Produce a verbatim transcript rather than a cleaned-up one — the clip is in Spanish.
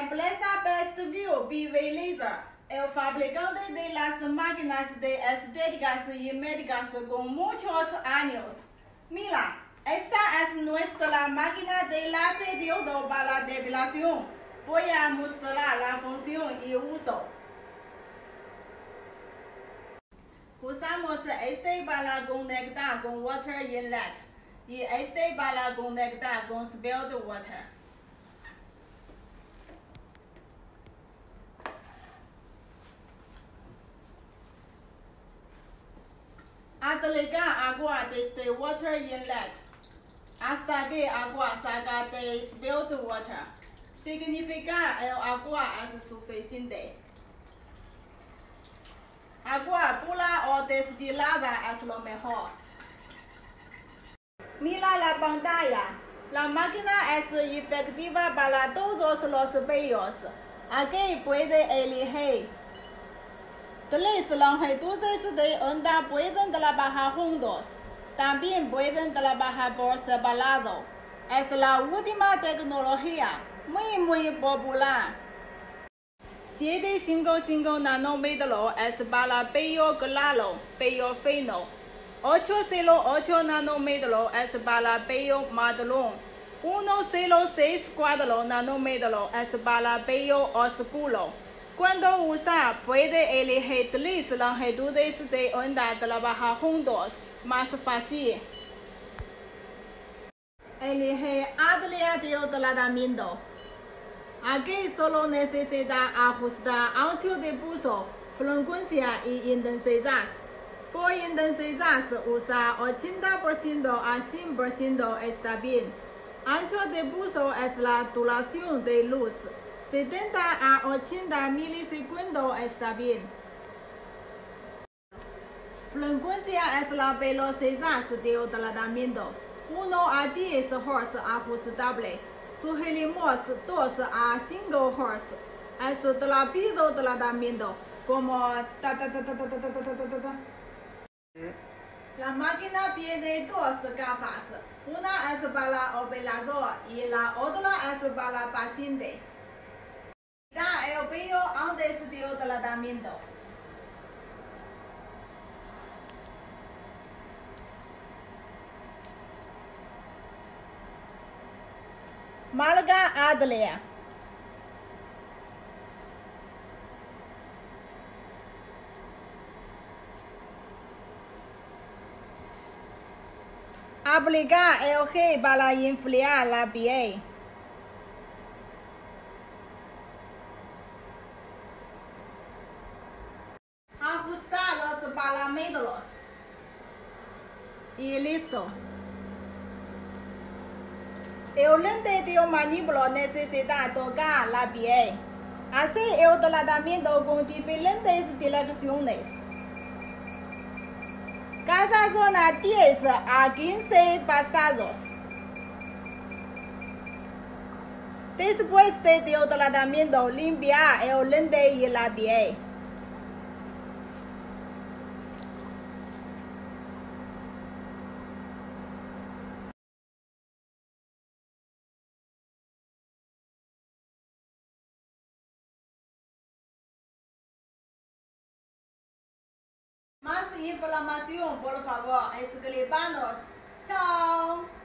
empresa Best View B V Laser, el fabricante de las máquinas de estéticas y médicas con muchos años. Mira, esta es nuestra máquina de láser diodo para depilación. Voy a mostrar la función y uso. Usamos este para conectar con water inlet y este para conectar con spilled water. Aplicar agua desde water inlet hasta que agua salga de spilled water. Significa el agua es suficiente. Agua pura o destilada es lo mejor. Mira la pantalla. La máquina es efectiva para todos los vellos. Aquí puede elegir. Tres longitudes de onda pueden trabajar juntos. También pueden trabajar por separado. Es la última tecnología, muy muy popular. setecientos cincuenta y cinco nanómetros es para vello claro, vello fino. ochocientos ocho nanómetros es para vello marrón. ciento sesenta y cuatro nanómetros es para vello oscuro. Cuando usa, puede elegir tres longitudes de onda trabajar juntos, más fácil. Elige área de tratamiento. Aquí solo necesita ajustar ancho de pulso, frecuencia y intensidad. Por intensidad, usa ochenta por ciento a cien por ciento está bien. Ancho de pulso es la duración de luz. setenta a ochenta milisegundos está bien. Frecuencia es la velocidad de tratamiento. uno a diez hertz ajustable. Sugerimos dos a cinco hertz. Es rápido tratamiento, como ta ta ta ta ta ta ta ta ta ta. La máquina tiene dos gafas. Una es para operador y la otra es para paciente. Da el vello antes del tratamiento. Marca Adler. Aplicar el gel para enfriar la piel. Ajustar los parámetros. Y listo. El lente de manípulo necesita tocar la piel. Hace el tratamiento con diferentes direcciones. Cada zona diez a quince pasados. Después del tratamiento, limpia el lente y la piel. Más información, por favor, escríbanos. Chao.